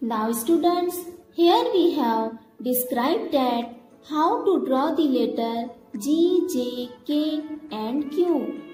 Now students, here we have described that how to draw the letter G, J, K and Q.